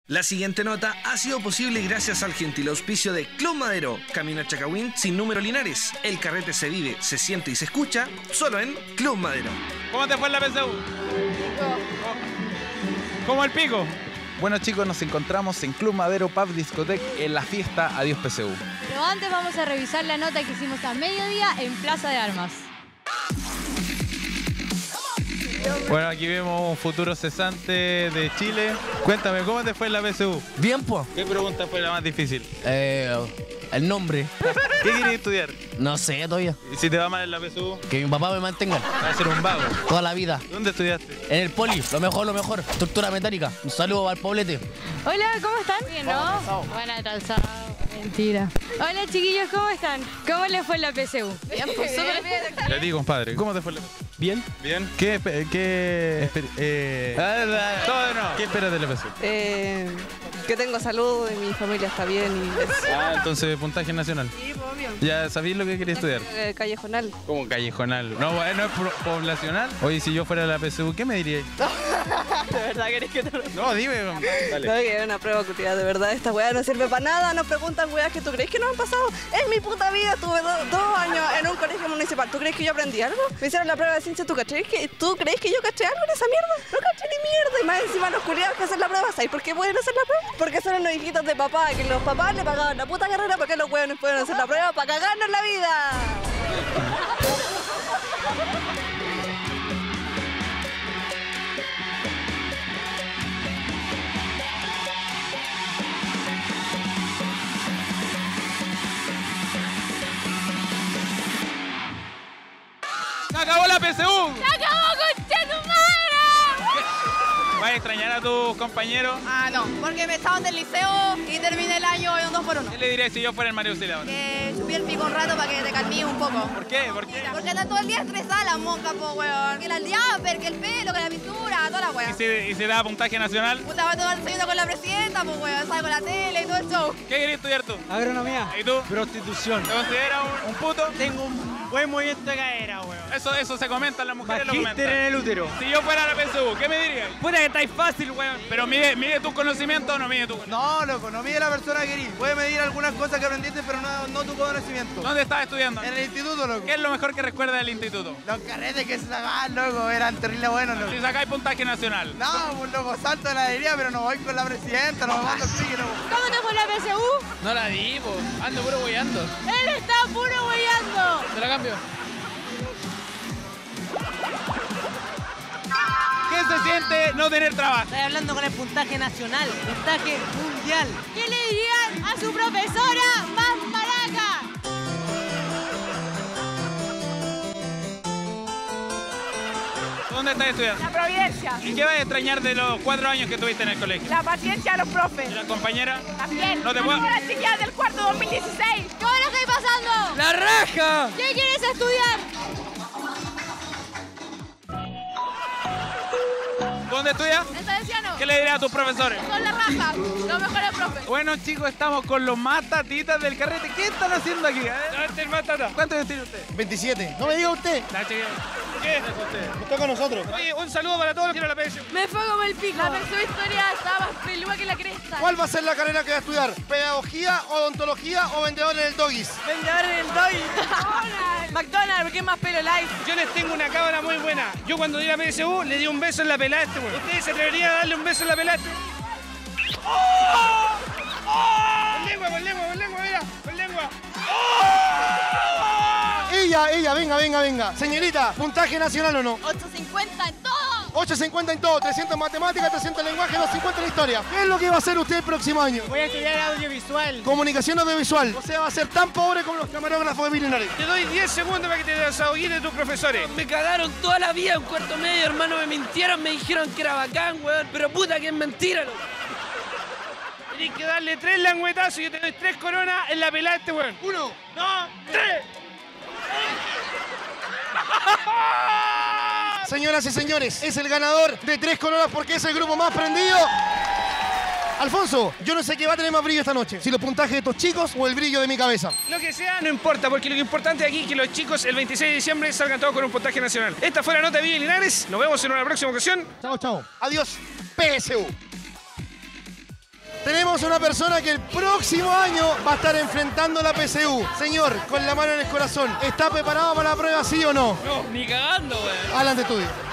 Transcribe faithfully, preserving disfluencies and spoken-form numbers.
La siguiente nota ha sido posible gracias al gentil auspicio de Club Madero, Camino a Chacahuín sin número Linares. El carrete se vive, se siente y se escucha solo en Club Madero. ¿Cómo te fue en la P C U? ¿Cómo el pico? Bueno chicos, nos encontramos en Club Madero Pub Discotec en la fiesta Adiós P C U. Pero antes vamos a revisar la nota que hicimos a mediodía en Plaza de Armas. Bueno, aquí vemos un futuro cesante de Chile. Cuéntame, ¿cómo te fue en la P C U? Bien, pues. ¿Qué pregunta fue la más difícil? Eh, el nombre. ¿Qué quieres estudiar? No sé todavía. ¿Y si te va mal en la P C U? Que mi papá me mantenga. Vas a ser un vago. Toda la vida. ¿Dónde estudiaste? En el poli, lo mejor, lo mejor. Estructura metálica. Un saludo al poblete. Hola, ¿cómo están? Bien, ¿no? Buena calzada. Mentira. Hola, chiquillos, ¿cómo están? ¿Cómo les fue en la P C U? Bien, pues súper bien. Le digo, compadre, ¿cómo te fue en la P C U? ¿Bien? ¿Bien? ¿Qué, qué, eh, todo de nuevo. ¿Qué esperas de la P C U? Eh, que tengo salud y mi familia está bien y eso. Ah, entonces puntaje nacional. Sí, obvio. ¿Ya sabéis lo que quería estudiar? Eh, callejonal. ¿Cómo callejonal? No, no es pro- poblacional. Oye, si yo fuera de la P C U, ¿qué me diríais? ¿De verdad querés que te lo No, dime. Dale. No, que es una prueba cutia, de verdad, esta weá no sirve para nada, nos preguntan weas que tú crees que no han pasado. En mi puta vida estuve do- dos años en un colegio municipal, ¿tú crees que yo aprendí algo? Me hicieron la prueba de ciencia, ¿tú caché que ¿Tú crees que yo caché algo en esa mierda? No caché ni mierda, y más encima los culiados que hacen la prueba, ¿sabes por qué pueden hacer la prueba? Porque son unos hijitos de papá, que los papás le pagaban la puta carrera para que los weones puedan hacer la prueba para cagarnos la vida. ¡Se acabó la P C U! ¡Se acabó, concha tu madre! ¿Vas a extrañar a tus compañeros? Ah, no, porque me echaban del liceo y terminé el año en un dos por uno. ¿Qué le dirías si yo fuera el Mario Auxiliador? Que chupé el pico un rato para que te calmí un poco. ¿Por qué? ¿Por qué? Porque están todo el día estresadas las moscas, po, weón. Que la diaper, que el pelo, que la pintura, toda la ¿Y weón. si, y si da puntaje nacional? Puta, va a tomar desayuno con la presidenta, pues weón, sale con la tele y todo el show. ¿Qué querías estudiar tú? Agronomía. ¿Y tú? Prostitución. ¿Te consideras un, un puto? Tengo un buen movimiento de cadera, weón. Eso, eso se comenta, las mujeres lo Magíster comentan. en el útero. Si yo fuera a la P C U, ¿qué me dirías? Puta que estáis fácil, weón. Pero mide, mide tu conocimiento o no mide tu conocimiento. No, loco, no mide la persona que querís. Puede medir algunas cosas que aprendiste, pero no, no tu conocimiento. ¿Dónde estás estudiando? En el instituto, loco. ¿Qué es lo mejor que recuerda del instituto? Los carretes que se sacaban, loco, eran terrible buenos, loco. Si sacáis puntaje nacional. No, pues loco, salto de la alegría, pero no voy con la presidenta, no me mando el pique, loco. ¿Cómo te fue en la P C U? No la di, po. Ando puro boyando. Él está puro hueveando. Te la cambio. ¿Qué se siente no tener trabajo? Estoy hablando con el puntaje nacional, puntaje mundial. ¿Qué le dirían a su profesora más maraca? ¿Dónde estás estudiando? La Providencia, ¿Y qué vas a extrañar de los cuatro años que tuviste en el colegio? la paciencia de los profes. ¿Y la compañera? También. No te puedo- Las chiquillas del cuarto dos mil dieciséis. ¿Cómo lo estáis pasando? ¡La raja! ¿Qué quieres estudiar? ¿Dónde estudias? El Salesiano. ¿Qué le dirías a tus profesores? Son la raja, los mejores profes. Bueno chicos, estamos con los matatitas del carrete. ¿Qué están haciendo aquí? ¿Dónde el matata? ¿Cuántos años tiene usted? veintisiete. No me diga usted. La chiquilla. ¿Qué? Está con nosotros. Oye, un saludo para todos los que quieren la P C U. Me fue como el pico. La pensó historia estaba más peluda que la cresta. ¿Cuál va a ser la carrera que va a estudiar? ¿Pedagogía, odontología o vendedor en el Doggies? Vendedor en el doy. McDonald's, porque es más pelo light. Yo les tengo una cámara muy buena. Yo cuando di la P S U le di un beso en la pelada a este weón. ¿Ustedes se atreverían a darle un beso en la pelada a este? ¡Oh! ¡Oh! Con lengua, con lengua, con lengua, mira, con lengua. Ella, ella, venga, venga, venga. Señorita, ¿puntaje nacional o no? ocho cincuenta en todo. ocho cincuenta en todo, trescientos en matemáticas, trescientos en lenguaje, doscientos cincuenta en historia. ¿Qué es lo que va a hacer usted el próximo año? Voy a estudiar audiovisual. Comunicación audiovisual. O sea, va a ser tan pobre como los camarógrafos de Millonario. Te doy diez segundos para que te desahogues de tus profesores. Me cagaron toda la vida en cuarto medio, hermano. Me mintieron, me dijeron que era bacán, weón. Pero puta que es mentira, loco. Tienes que darle tres langüetazos y yo te doy tres coronas en la pelada a este weón. Uno. ¡Dos! ¡Tres! Señoras y señores, es el ganador de tres coronas porque es el grupo más prendido. Alfonso, yo no sé qué va a tener más brillo esta noche, si los puntajes de estos chicos o el brillo de mi cabeza. Lo que sea no importa, porque lo importante aquí es que los chicos el veintiséis de diciembre salgan todos con un puntaje nacional. Esta fue la nota de Villa Linares. Nos vemos en una próxima ocasión. Chao, chao. Adiós, P S U. tenemos a una persona que el próximo año va a estar enfrentando la P S U. Señor, con la mano en el corazón, ¿está preparado para la prueba, sí o no? No, ni cagando, weón. Adelante, estudio.